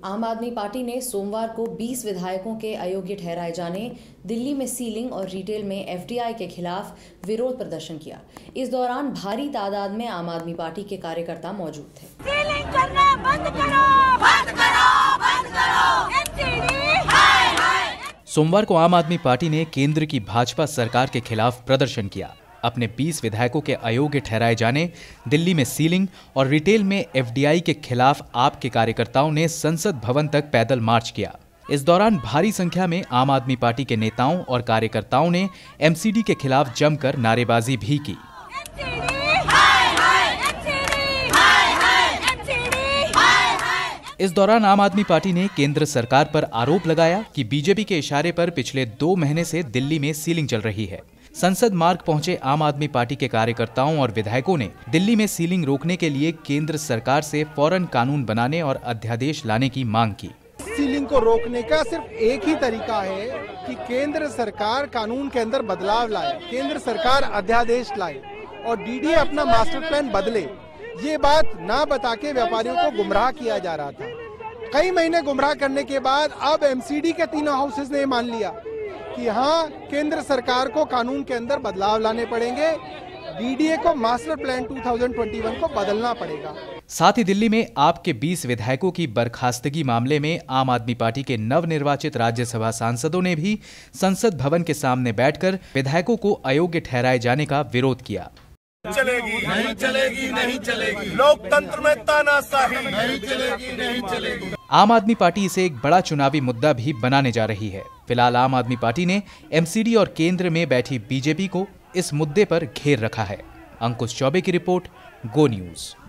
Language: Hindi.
आम आदमी पार्टी ने सोमवार को 20 विधायकों के अयोग्य ठहराए जाने, दिल्ली में सीलिंग और रिटेल में एफडीआई के खिलाफ विरोध प्रदर्शन किया। इस दौरान भारी तादाद में आम आदमी पार्टी के कार्यकर्ता मौजूद थे। सीलिंग करना बंद करो, बंद करो, बंद करो। सोमवार को आम आदमी पार्टी ने केंद्र की भाजपा सरकार के खिलाफ प्रदर्शन किया। अपने 20 विधायकों के अयोग्य ठहराए जाने, दिल्ली में सीलिंग और रिटेल में एफडीआई के खिलाफ आप के कार्यकर्ताओं ने संसद भवन तक पैदल मार्च किया। इस दौरान भारी संख्या में आम आदमी पार्टी के नेताओं और कार्यकर्ताओं ने एमसीडी के खिलाफ जमकर नारेबाजी भी की। इस दौरान आम आदमी पार्टी ने केंद्र सरकार पर आरोप लगाया कि बीजेपी के इशारे पर पिछले 2 महीने से दिल्ली में सीलिंग चल रही है। संसद मार्ग पहुंचे आम आदमी पार्टी के कार्यकर्ताओं और विधायकों ने दिल्ली में सीलिंग रोकने के लिए केंद्र सरकार से फौरन कानून बनाने और अध्यादेश लाने की मांग की। सीलिंग को रोकने का सिर्फ एक ही तरीका है कि केंद्र सरकार कानून के अंदर बदलाव लाए, केंद्र सरकार अध्यादेश लाए और डीडी अपना मास्टर प्लान बदले। ये बात ना बता के व्यापारियों को गुमराह किया जा रहा था। कई महीने गुमराह करने के बाद अब एमसीडी के तीनों हाउसेज ने मान लिया कि हाँ, केंद्र सरकार को कानून के अंदर बदलाव लाने पड़ेंगे, डीडीए को मास्टर प्लान 2021 को बदलना पड़ेगा। साथ ही दिल्ली में आप के 20 विधायकों की बर्खास्तगी मामले में आम आदमी पार्टी के नवनिर्वाचित राज्यसभा सांसदों ने भी संसद भवन के सामने बैठकर विधायकों को अयोग्य ठहराए जाने का विरोध किया। चलेगी नहीं चलेगी, नहीं चलेगी। लोकतंत्र में तानाशाही नहीं चलेगी, नहीं चलेगी। आम आदमी पार्टी इसे एक बड़ा चुनावी मुद्दा भी बनाने जा रही है। फिलहाल आम आदमी पार्टी ने एमसीडी और केंद्र में बैठी बीजेपी को इस मुद्दे पर घेर रखा है। अंकुश चौबे की रिपोर्ट, गो न्यूज।